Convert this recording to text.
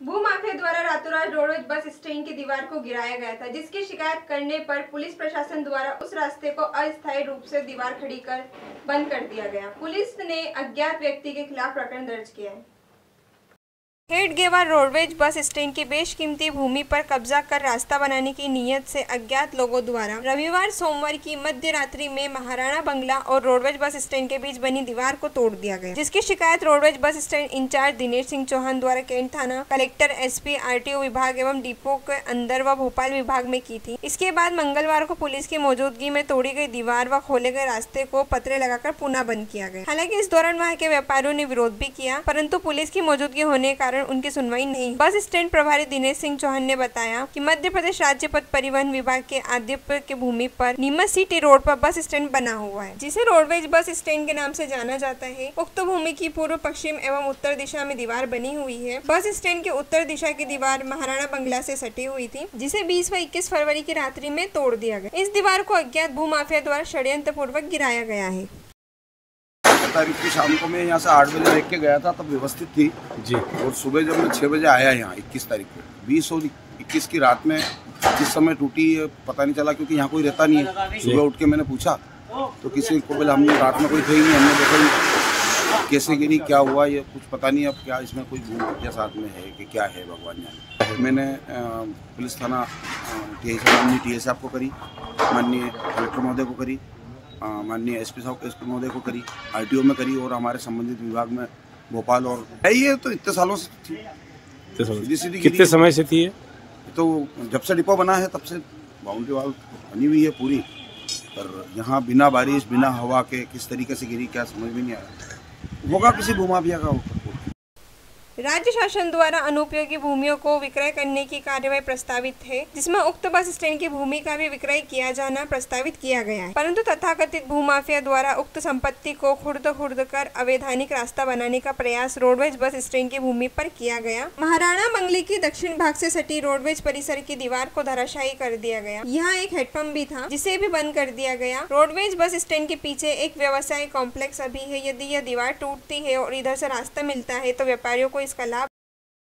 भूमाफिया द्वारा रातों रात रोडवेज बस स्टैंड की दीवार को गिराया गया था, जिसकी शिकायत करने पर पुलिस प्रशासन द्वारा उस रास्ते को अस्थायी रूप से दीवार खड़ी कर बंद कर दिया गया। पुलिस ने अज्ञात व्यक्ति के खिलाफ प्रकरण दर्ज किया है। हेडगेवार रोडवेज बस स्टैंड की बेशकीमती भूमि पर कब्जा कर रास्ता बनाने की नीयत से अज्ञात लोगों द्वारा रविवार सोमवार की मध्य रात्रि में महाराणा बंगला और रोडवेज बस स्टैंड के बीच बनी दीवार को तोड़ दिया गया, जिसकी शिकायत roadways bus stand in-charge Dinesh Singh Chauhan द्वारा कैंट थाना कलेक्टर, एसपी, आरटीओ विभाग एवं डिपो के अंदर व भोपाल विभाग में की थी। इसके बाद मंगलवार को पुलिस की मौजूदगी में तोड़ी गई दीवार व खोले गए रास्ते को पतरे लगाकर पुनः बंद किया गया। हालांकि इस दौरान वहाँ के व्यापारियों ने विरोध भी किया, परंतु पुलिस की मौजूदगी होने के कारण उनकी सुनवाई नहीं। बस स्टैंड प्रभारी दिनेश सिंह चौहान ने बताया कि मध्य प्रदेश राज्य पथ परिवहन विभाग के आदित्य के भूमि पर नीमच सिटी रोड पर बस स्टैंड बना हुआ है, जिसे रोडवेज बस स्टैंड के नाम से जाना जाता है। उक्त भूमि की पूर्व, पश्चिम एवं उत्तर दिशा में दीवार बनी हुई है। बस स्टैंड के उत्तर दिशा की दीवार महाराणा बंगला से सटी हुई थी, जिसे 20 व 21 फरवरी की रात्रि में तोड़ दिया गया। इस दीवार को अज्ञात भूमाफिया द्वारा षड्यंत्र पूर्वक गिराया गया है। तारीख की शाम को मैं यहाँ से 8 बजे देख के गया था, तब व्यवस्थित थी जी। और सुबह जब मैं 6 बजे आया यहाँ 21 तारीख को, 20 और 21 की रात में किस समय टूटी पता नहीं चला, क्योंकि यहाँ कोई रहता नहीं है। सुबह उठ के मैंने पूछा तो किसी को बोला हमने रात में कोई थे ही नहीं, हमने देखा कैसे गिरी, क्या हुआ ये कुछ पता नहीं। अब क्या इसमें कोई भूमिका साथ में है कि क्या है, भगवान जाने। मैंने पुलिस थाना टी एस साहब को करी, माननीय कलेक्टर महोदय को करी, माननीय एसपी महोदय को करी, आरटीओ में करी और हमारे संबंधित विभाग में भोपाल। और ये तो इतने सालों से थी। कितने समय से थी? तो जब से डिपो बना है तब से बाउंड्री वॉल बनी हुई है पूरी, पर यहाँ बिना बारिश बिना हवा के किस तरीके से गिरी क्या समझ में नहीं आया। होगा किसी भूमाफिया का। राज्य शासन द्वारा अनुपयोगी भूमियों को विक्रय करने की कार्यवाही प्रस्तावित है, जिसमें उक्त बस स्टैंड की भूमि का भी विक्रय किया जाना प्रस्तावित किया गया है, परंतु तथाकथित भूमाफिया द्वारा उक्त संपत्ति को खुर्द कर अवैधानिक रास्ता बनाने का प्रयास रोडवेज बस स्टैंड की भूमि पर किया गया। महाराणा बंगले की दक्षिण भाग से सटी रोडवेज परिसर की दीवार को धराशायी कर दिया गया। यहाँ एक हेडपंप भी था, जिसे भी बंद कर दिया गया। रोडवेज बस स्टैंड के पीछे एक व्यवसाय कॉम्प्लेक्स अभी है। यदि यह दीवार टूटती है और इधर से रास्ता मिलता है तो व्यापारियों को इसका लाभ